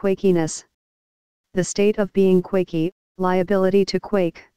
quakiness. The state of being quaky, liability to quake.